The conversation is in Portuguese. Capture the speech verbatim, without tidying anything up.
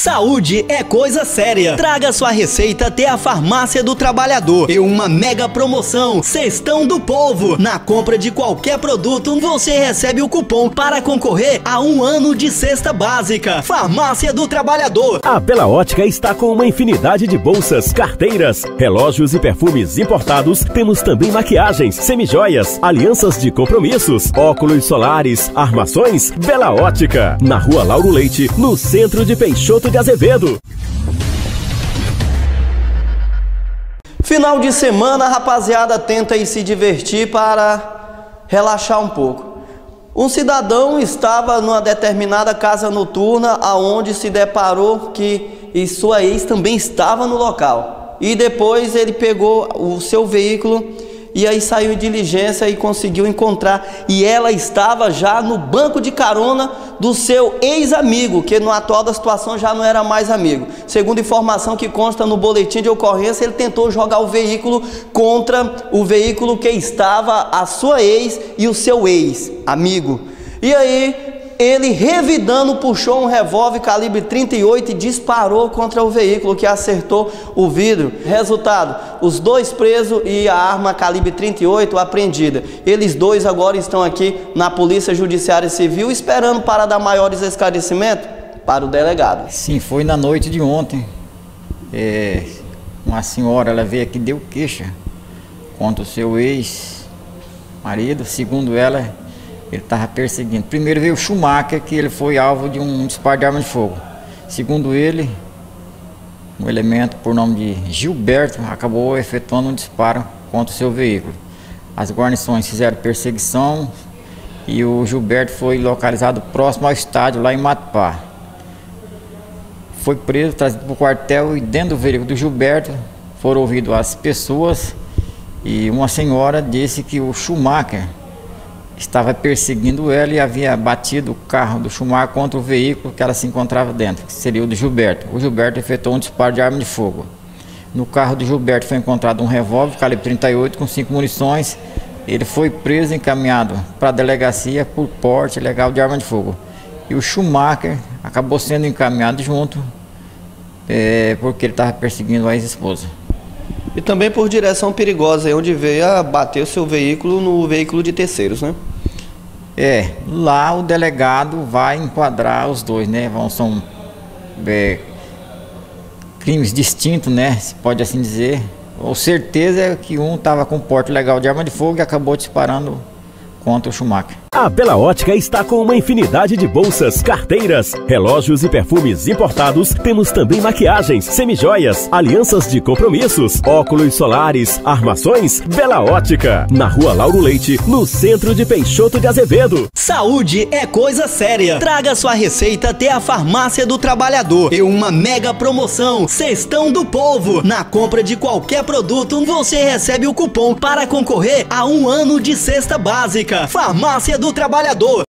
Saúde é coisa séria. Traga sua receita até a Farmácia do Trabalhador e uma mega promoção Cestão do Povo. Na compra de qualquer produto, você recebe o cupom para concorrer a um ano de cesta básica. Farmácia do Trabalhador. A Bela Ótica está com uma infinidade de bolsas, carteiras, relógios e perfumes importados. Temos também maquiagens, semijoias, alianças de compromissos, óculos solares, armações. Bela Ótica, na Rua Lauro Leite, no centro de Peixoto de Azevedo. Final de semana, a rapaziada tenta ir se divertir para relaxar um pouco. Um cidadão estava numa determinada casa noturna aonde se deparou que e sua ex também estava no local. E depois ele pegou o seu veículo e aí saiu em diligência e conseguiu encontrar. E ela estava já no banco de carona do seu ex-amigo, que no atual da situação já não era mais amigo. Segundo informação que consta no boletim de ocorrência, ele tentou jogar o veículo contra o veículo que estava a sua ex e o seu ex-amigo. E aí ele, revidando, puxou um revólver calibre trinta e oito e disparou contra o veículo, que acertou o vidro. Resultado, os dois presos e a arma calibre trinta e oito apreendida. Eles dois agora estão aqui na Polícia Judiciária Civil esperando para dar maiores esclarecimentos para o delegado. Sim, foi na noite de ontem. É, uma senhora, ela veio aqui e deu queixa contra o seu ex-marido. Segundo ela, ele estava perseguindo. Primeiro veio o Schumacher, que ele foi alvo de um disparo de arma de fogo. Segundo ele, um elemento por nome de Gilberto acabou efetuando um disparo contra o seu veículo. As guarnições fizeram perseguição e o Gilberto foi localizado próximo ao estádio, lá em Matupá. Foi preso, trazido para o quartel, e dentro do veículo do Gilberto foram ouvidas as pessoas, e uma senhora disse que o Schumacher estava perseguindo ela e havia batido o carro do Schumacher contra o veículo que ela se encontrava dentro, que seria o do Gilberto. O Gilberto efetuou um disparo de arma de fogo. No carro do Gilberto foi encontrado um revólver calibre trinta e oito com cinco munições. Ele foi preso e encaminhado para a delegacia por porte ilegal de arma de fogo. E o Schumacher acabou sendo encaminhado junto, é, porque ele estava perseguindo a ex-esposa. E também por direção perigosa, onde veio a bater o seu veículo no veículo de terceiros, né? É, lá o delegado vai enquadrar os dois, né? Vão, são é, crimes distintos, né? Se pode assim dizer. Ou certeza é que um estava com porte legal de arma de fogo e acabou disparando contra o Schumacher. A Bela Ótica está com uma infinidade de bolsas, carteiras, relógios e perfumes importados. Temos também maquiagens, semijoias, alianças de compromissos, óculos solares, armações. Bela Ótica, na Rua Lauro Leite, no centro de Peixoto de Azevedo. Saúde é coisa séria. Traga sua receita até a Farmácia do Trabalhador e uma mega promoção Cestão do Povo. Na compra de qualquer produto, você recebe o cupom para concorrer a um ano de cesta básica. Farmácia do Trabalhador.